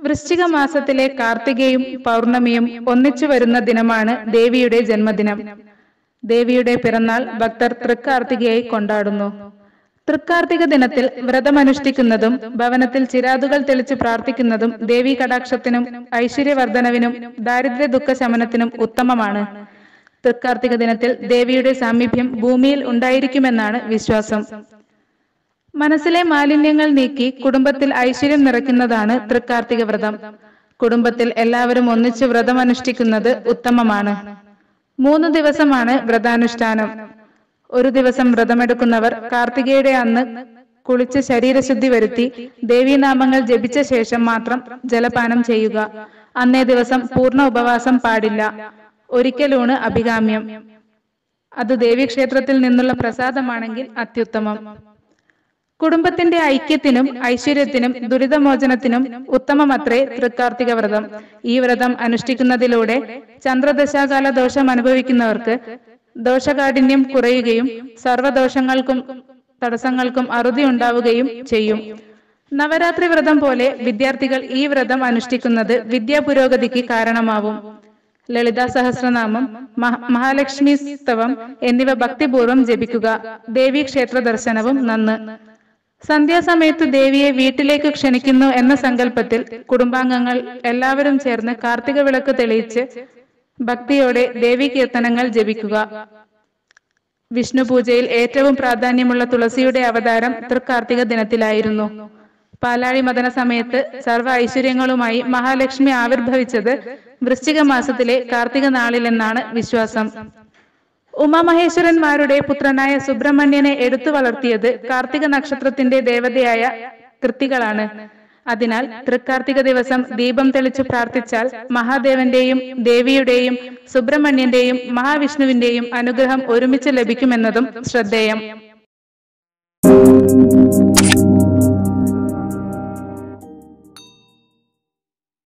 വൃശ്ചിക മാസത്തിലെ കാർത്തികയും പൗർണമിയും ഒന്നിച്ചു വരുന്ന ദിനമാണ് ദേവിയുടെ ജന്മദിനം. ദേവിയുടെ പിറന്നാൾ ഭക്തർ തൃക്കാർത്തികയായി കൊണ്ടാടുന്നു. തൃക്കാർത്തിക ദിനത്തിൽ വ്രതമനുഷ്ഠിക്കുന്നതും ഭവനത്തിൽ ചിരാതുകൾ തെളിച്ച് പ്രാർത്ഥിക്കുന്നതും ദേവീ കടാക്ഷത്തിനും ഐശ്വര്യവർദ്ധനവിനും ദാരിദ്ര്യ ദുഃഖ ശമനത്തിനും ഉത്തമമാണ്. തൃക്കാർത്തിക ദിനത്തിൽ ദേവിയുടെ സാമീപ്യം ഭൂമിയിൽ ഉണ്ടായിരിക്കുമെന്നാണ് വിശ്വാസം. മനസ്സിലെ മാലിന്യങ്ങൾ നീക്കി കുടുംബത്തിൽ ഐശ്വര്യം നിറയ്ക്കുന്നതാണ് തൃക്കാർത്തിക വ്രതം. കുടുംബത്തിൽ എല്ലാവരും ഒന്നിച്ച് വ്രതമനുഷ്ഠിക്കുന്നത് ഉത്തമമാണ്. 3 ദിവസമാണ് വ്രതാനുഷ്ഠാനം. ഒരു ദിവസം വ്രതമെടുക്കുന്നവർ കാർത്തികയുടെ അന്ന് കുളിച്ച് ശരീരശുദ്ധി വരുത്തി ദേവീനാമങ്ങൾ ജപിച്ച ശേഷം മാത്രം ജലപാനം ചെയ്യുക. അന്നേ ദിവസം പൂർണ്ണ ഉപവാസം പാടില്ല. ഒരിക്കലൂണ് അഭികാമ്യം. അത് ദേവീക്ഷേത്രത്തിൽ നിന്നുള്ള പ്രസാദമാണെങ്കിൽ അത്യുത്തമം. കുടുംബത്തിന്റെ ഐക്യത്തിനും ഐശ്വര്യത്തിനും ദുരിതമോചനത്തിനും ഉത്തമമത്രേ തൃക്കാർത്തിക വ്രതം. ഈ വ്രതം അനുഷ്ഠിക്കുന്നതിലൂടെ ചന്ദ്രദശാകാല ദോഷം അനുഭവിക്കുന്നവർക്ക് ദോഷകാഠിന്യം കുറയുകയും സർവദോഷങ്ങൾക്കും തടസ്സങ്ങൾക്കും അറുതി ഉണ്ടാവുകയും ചെയ്യും. നവരാത്രി വ്രതം പോലെ വിദ്യാർത്ഥികൾ ഈ വ്രതം അനുഷ്ഠിക്കുന്നത് വിദ്യാപുരോഗതിക്ക് കാരണമാവും. ലളിതാ സഹസ്രനാമം, മഹാലക്ഷ്മി സ്തവം എന്നിവ ഭക്തിപൂർവ്വം ജപിക്കുക. ദേവീ ക്ഷേത്ര ദർശനവും നന്ന്. സന്ധ്യാസമയത്ത് ദേവിയെ വീട്ടിലേക്ക് ക്ഷണിക്കുന്നു എന്ന സങ്കല്പത്തിൽ കുടുംബാംഗങ്ങൾ എല്ലാവരും ചേർന്ന് കാർത്തിക വിളക്ക് തെളിയിച്ച് ഭക്തിയോടെ ദേവീ കീർത്തനങ്ങൾ ജപിക്കുക. വിഷ്ണു പൂജയിൽ ഏറ്റവും പ്രാധാന്യമുള്ള തുളസിയുടെ അവതാരം തൃക്കാർത്തിക ദിനത്തിലായിരുന്നു. പാലാഴി മദന സമയത്ത് സർവ്വ ഐശ്വര്യങ്ങളുമായി മഹാലക്ഷ്മി ആവിർഭവിച്ചത് വൃശ്ചിക മാസത്തിലെ കാർത്തിക നാളിലെന്നാണ് വിശ്വാസം. ഉമാമഹേശ്വരന്മാരുടെ പുത്രനായ സുബ്രഹ്മണ്യനെ എടുത്തു വളർത്തിയത് കാർത്തിക നക്ഷത്രത്തിന്റെ ദേവതയായ കൃത്തികളാണ്. അതിനാൽ തൃക്കാർത്തിക ദിവസം ദീപം തെളിച്ചു പ്രാർത്ഥിച്ചാൽ മഹാദേവന്റെയും ദേവിയുടെയും സുബ്രഹ്മണ്യന്റെയും മഹാവിഷ്ണുവിന്റെയും അനുഗ്രഹം ഒരുമിച്ച് ലഭിക്കുമെന്നതും ശ്രദ്ധേയം.